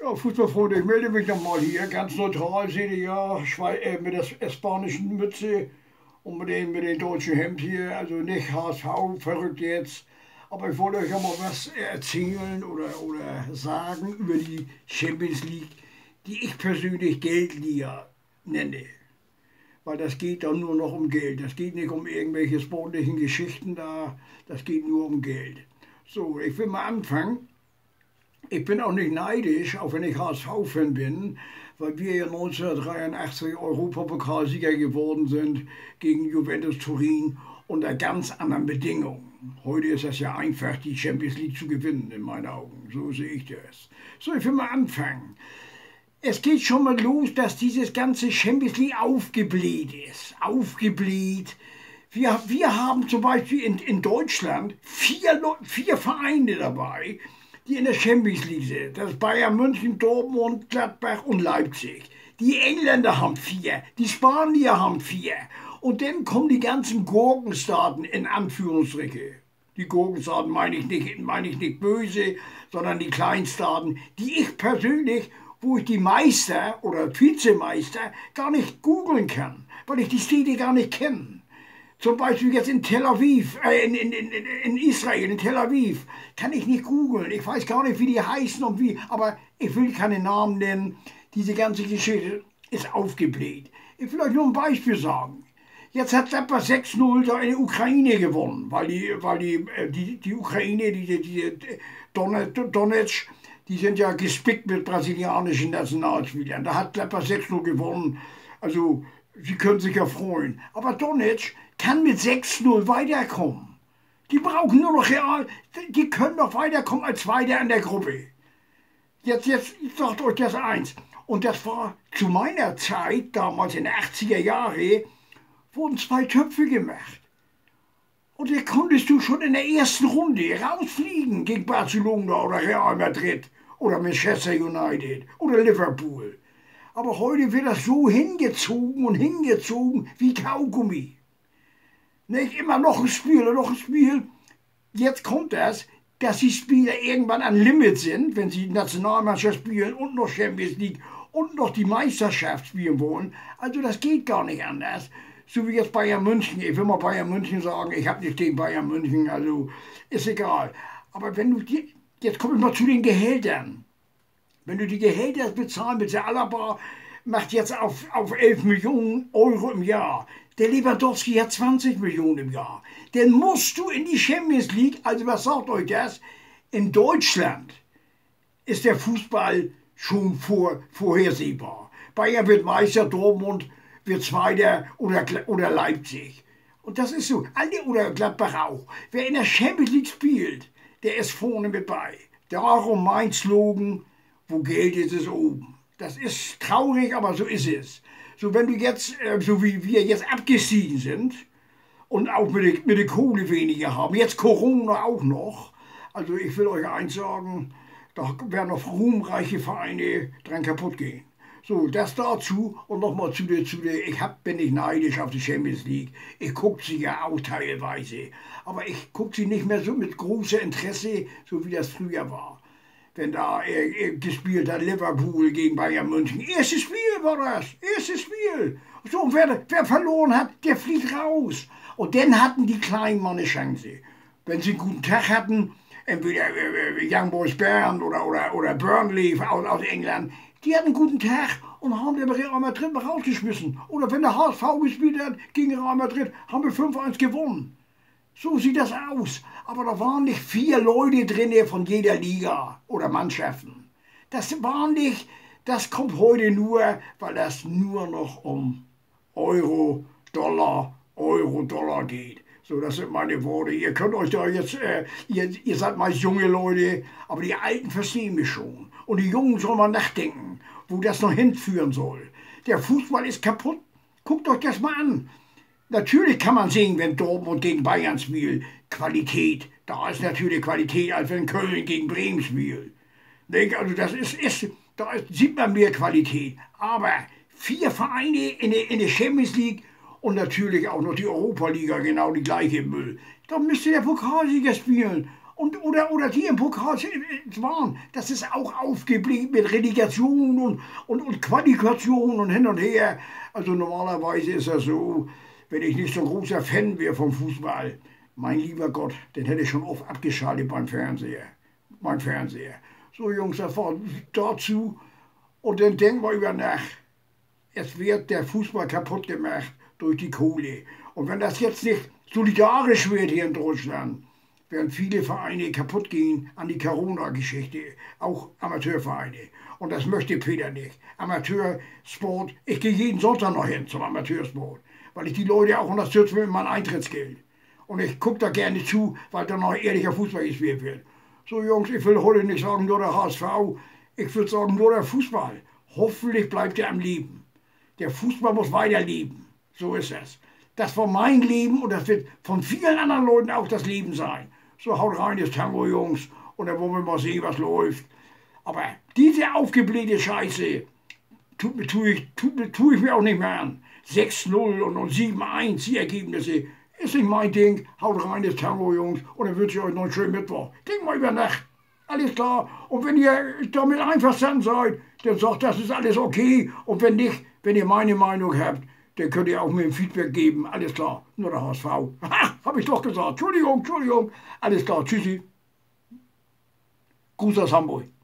Ja, Fußballfreunde, ich melde mich nochmal hier, ganz neutral, seht ihr ja, mit der spanischen Mütze und mit dem deutschen Hemd hier, also nicht HSV, verrückt jetzt. Aber ich wollte euch ja mal was erzählen oder sagen über die Champions League, die ich persönlich Geldliga nenne. Weil das geht dann nur noch um Geld. Das geht nicht um irgendwelche sportlichen Geschichten da, das geht nur um Geld. So, ich will mal anfangen. Ich bin auch nicht neidisch, auch wenn ich HSV-Fan bin, weil wir ja 1983 Europapokalsieger geworden sind gegen Juventus Turin unter ganz anderen Bedingungen. Heute ist es ja einfach, die Champions League zu gewinnen, in meinen Augen. So sehe ich das. So, ich will mal anfangen. Es geht schon mal los, dass dieses ganze Champions League aufgebläht ist. Aufgebläht. Wir haben zum Beispiel in Deutschland vier Vereine dabei, die in der Champions League sind. Das ist Bayern München, Dortmund, Gladbach und Leipzig. Die Engländer haben 4, die Spanier haben 4. Und dann kommen die ganzen Gurkenstaaten in Anführungsstriche. Die Gurkenstaaten meine ich nicht böse, sondern die Kleinstaaten, die ich persönlich, wo ich die Meister oder Vizemeister gar nicht googeln kann, weil ich die Städte gar nicht kenne. Zum Beispiel jetzt in Tel Aviv, in Israel, in Tel Aviv, kann ich nicht googeln. Ich weiß gar nicht, wie die heißen und wie, aber ich will keine Namen nennen. Diese ganze Geschichte ist aufgebläht. Ich will euch nur ein Beispiel sagen. Jetzt hat Gladbach 6:0 da in der Ukraine gewonnen, weil die Ukraine, die Donetsk, die sind ja gespickt mit brasilianischen Nationalspielern. Da hat Gladbach 6:0 gewonnen. Also, sie können sich ja freuen. Aber Donetsk kann mit 6:0 weiterkommen. Die brauchen nur noch Real, die können noch weiterkommen als Zweiter in der Gruppe. Jetzt sagt euch das eins. Und das war zu meiner Zeit, damals in den 80er Jahren, wurden 2 Töpfe gemacht. Und da konntest du schon in der ersten Runde rausfliegen gegen Barcelona oder Real Madrid oder Manchester United oder Liverpool. Aber heute wird das so hingezogen und hingezogen wie Kaugummi. Nicht immer noch ein Spiel und noch ein Spiel. Jetzt kommt das, dass die Spieler irgendwann an Limit sind, wenn sie Nationalmannschaft spielen und noch Champions League und noch die Meisterschaft spielen wollen. Also das geht gar nicht anders. So wie jetzt Bayern München. Ich will mal Bayern München sagen, ich habe nicht gegen Bayern München, also ist egal. Aber jetzt komme ich mal zu den Gehältern. Wenn du die Gehälter bezahlen mit der Alaba, macht jetzt auf 11 Millionen Euro im Jahr. Der Lewandowski hat 20 Millionen im Jahr. Dann musst du in die Champions League, also was sagt euch das? In Deutschland ist der Fußball schon vorhersehbar. Bayern wird Meister, Dortmund wird Zweiter oder Leipzig. Und das ist so. Oder Gladbach auch. Wer in der Champions League spielt, der ist vorne mit bei. Darum mein Slogan, wo Geld ist, ist oben. Das ist traurig, aber so ist es. So wenn du jetzt, so wie wir jetzt abgestiegen sind und auch mit der Kohle weniger haben, jetzt Corona auch noch, also ich will euch eins sagen, da werden noch ruhmreiche Vereine dran kaputt gehen. So, das dazu und nochmal zu der, bin nicht neidisch auf die Champions League. Ich gucke sie ja auch teilweise, aber ich gucke sie nicht mehr so mit großem Interesse, so wie das früher war. Wenn da gespielt hat, Liverpool gegen Bayern München. Erstes Spiel war das, erstes Spiel. So, und wer verloren hat, der fliegt raus. Und dann hatten die Kleinen mal eine Chance. Wenn sie einen guten Tag hatten, entweder Young Boys Bern oder Burnley aus England, die hatten einen guten Tag und haben den Real Madrid mal rausgeschmissen. Oder wenn der HSV gespielt hat gegen Real Madrid, haben wir 5:1 gewonnen. So sieht das aus. Aber da waren nicht 4 Leute drin von jeder Liga oder Mannschaften. Das kommt heute nur, weil das nur noch um Euro, Dollar geht. So, das sind meine Worte. Ihr könnt euch da jetzt, ihr seid meist junge Leute, aber die Alten verstehen mich schon. Und die Jungen sollen mal nachdenken, wo das noch hinführen soll. Der Fußball ist kaputt. Guckt euch das mal an. Natürlich kann man sehen, wenn Dortmund gegen Bayern spielt, Qualität. Da ist natürlich Qualität, als wenn Köln gegen Bremen spielt. Also da sieht man mehr Qualität. Aber 4 Vereine in der Champions League und natürlich auch noch die Europa-Liga, genau die gleiche Müll. Da müsste der Pokalsieger spielen. Oder die im Pokal waren, das ist auch aufgeblieben mit Relegation und Qualifikation und hin und her. Also normalerweise ist das so, wenn ich nicht so ein großer Fan wäre vom Fußball, mein lieber Gott, den hätte ich schon oft abgeschaltet beim Fernseher. Mein Fernseher. So Jungs, das war dazu. Und dann denken wir über nach. Es wird der Fußball kaputt gemacht durch die Kohle. Und wenn das jetzt nicht solidarisch wird hier in Deutschland, werden viele Vereine kaputt gehen an die Corona-Geschichte, auch Amateurvereine. Und das möchte Peter nicht. Amateursport, ich gehe jeden Sonntag noch hin zum Amateursport, weil ich die Leute auch unterstütze mit meinem Eintrittsgeld. Und ich gucke da gerne zu, weil da noch ehrlicher Fußball gespielt wird. So Jungs, ich will heute nicht sagen nur der HSV, ich würde sagen nur der Fußball. Hoffentlich bleibt er am Leben. Der Fußball muss weiterleben. So ist es. Das war mein Leben und das wird von vielen anderen Leuten auch das Leben sein. So haut rein, das Tango, Jungs, und dann wollen wir mal sehen, was läuft. Aber diese aufgeblähte Scheiße tue ich mir auch nicht mehr an. 6-0 und 7-1, die Ergebnisse, ist nicht mein Ding. Haut rein, das Tango, Jungs, und dann wünsche ich euch noch einen schönen Mittwoch. Denkt mal über Nacht. Alles klar. Und wenn ihr damit einverstanden seid, dann sagt, das ist alles okay. Und wenn nicht, wenn ihr meine Meinung habt, dann könnt ihr auch mir ein Feedback geben. Alles klar. Nur der HSV. Ha, hab ich doch gesagt. Entschuldigung. Alles klar. Tschüssi. Gruß aus Hamburg.